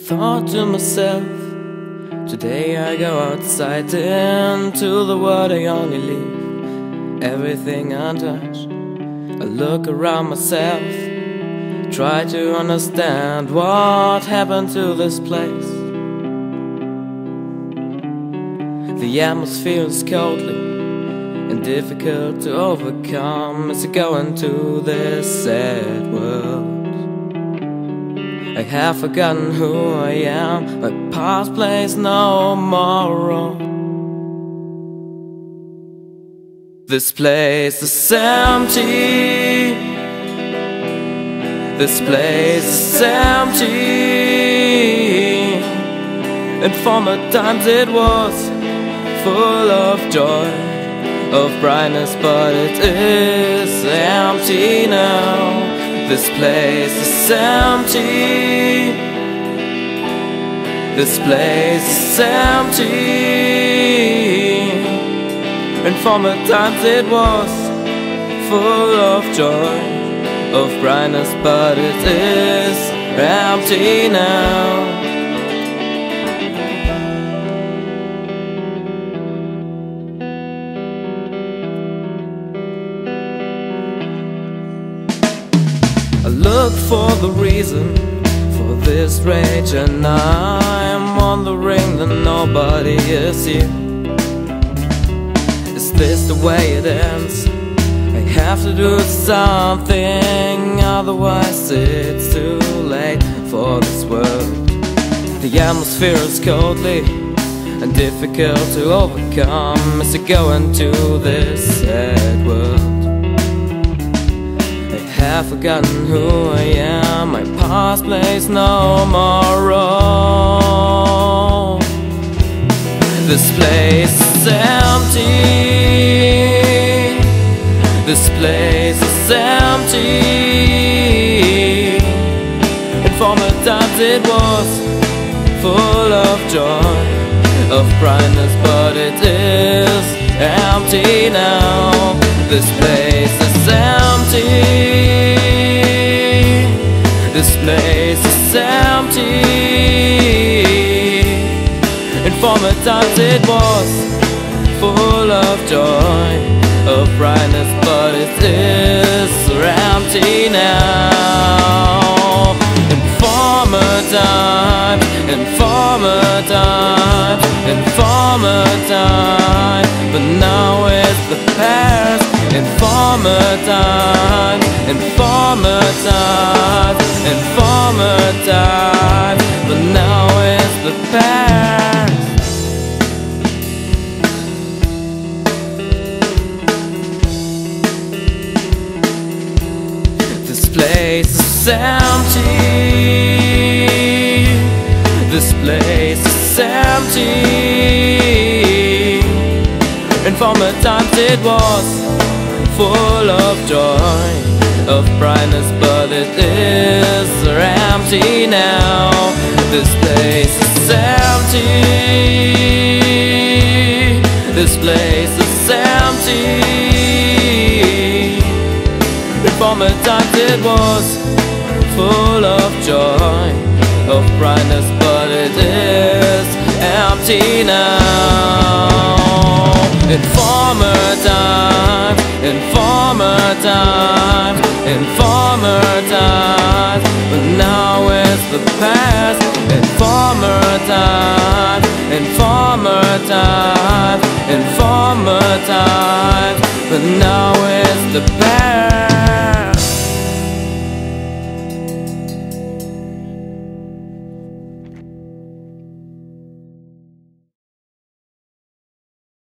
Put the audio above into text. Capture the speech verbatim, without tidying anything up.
thought to myself, today I go outside into the world. I only leave everything untouched. I look around myself, try to understand what happened to this place. The atmosphere is coldly and difficult to overcome as I go into this sad world. I have forgotten who I am, my past plays no more role. This place is empty, this place is empty. In former times it was full of joy, of brightness, but it is empty now. This place is empty, this place is empty. In former times it was full of joy, of brightness, but it is empty now. I look for the reason for this rage, and I'm wondering that nobody is here. Is this the way it ends? I have to do something, otherwise it's too late for this world. The atmosphere is coldly and difficult to overcome as I go into this sad world. I have forgotten who I am, my past plays no more role. This place is empty, this place is empty. In former times it was full of joy, of brightness, but it is empty now. This place is empty, this place is empty. In former times it was full of joy, of brightness, but it is empty now. In former times, in former times, in former times, but now it's the past. In former times, in former times, in former times, but now it's the past. This place is empty, this place is empty. In former times it was full of joy, of brightness, but it is empty now. This place is empty, this place is empty. In former times it was full of joy, of brightness, but it is empty now. In former times, in former times, in former times, but now it's the past. In former times, in former times, in former times, but now